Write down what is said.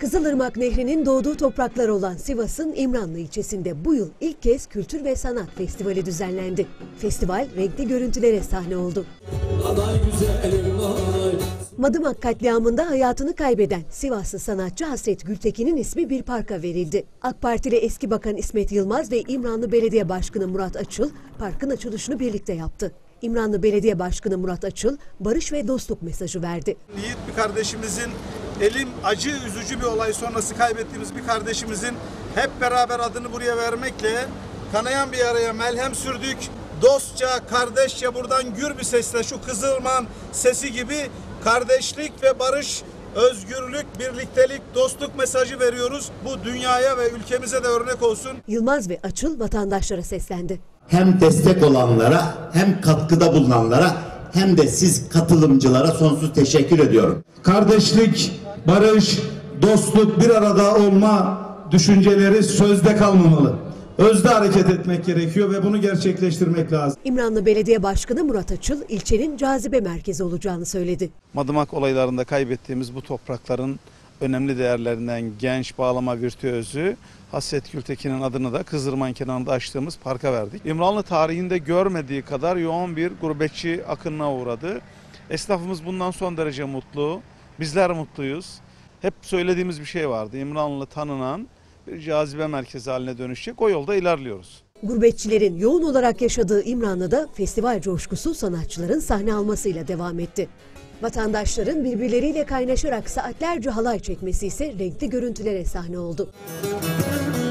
Kızılırmak Nehri'nin doğduğu topraklar olan Sivas'ın İmranlı ilçesinde bu yıl ilk kez Kültür ve Sanat Festivali düzenlendi. Festival renkli görüntülere sahne oldu. Madımak katliamında hayatını kaybeden Sivaslı sanatçı Hasret Gültekin'in ismi bir parka verildi. AK Partili eski bakan İsmet Yılmaz ve İmranlı Belediye Başkanı Murat Açıl parkın açılışını birlikte yaptı. İmranlı Belediye Başkanı Murat Açıl barış ve dostluk mesajı verdi. Yiğit bir kardeşimizin, elim acı, üzücü bir olay sonrası kaybettiğimiz bir kardeşimizin hep beraber adını buraya vermekle kanayan bir yaraya melhem sürdük. Dostça, kardeşçe buradan gür bir sesle şu Kızılırmak'ın sesi gibi kardeşlik ve barış, özgürlük, birliktelik, dostluk mesajı veriyoruz. Bu dünyaya ve ülkemize de örnek olsun. Yılmaz ve Açıl vatandaşlara seslendi. Hem destek olanlara, hem katkıda bulunanlara, hem de siz katılımcılara sonsuz teşekkür ediyorum. Kardeşlik, barış, dostluk, bir arada olma düşünceleri sözde kalmamalı. Özde hareket etmek gerekiyor ve bunu gerçekleştirmek lazım. İmranlı Belediye Başkanı Murat Açıl ilçenin cazibe merkezi olacağını söyledi. Madımak olaylarında kaybettiğimiz bu toprakların önemli değerlerinden genç bağlama virtüözü Hasret Gültekin'in adını da Kızılırmak'ın kenarında açtığımız parka verdik. İmranlı tarihinde görmediği kadar yoğun bir gurbetçi akınına uğradı. Esnafımız bundan son derece mutlu. Bizler mutluyuz. Hep söylediğimiz bir şey vardı. İmranlı tanınan bir cazibe merkezi haline dönüşecek. O yolda ilerliyoruz. Gurbetçilerin yoğun olarak yaşadığı İmranlı'da festival coşkusu sanatçıların sahne almasıyla devam etti. Vatandaşların birbirleriyle kaynaşarak saatlerce halay çekmesi ise renkli görüntülere sahne oldu.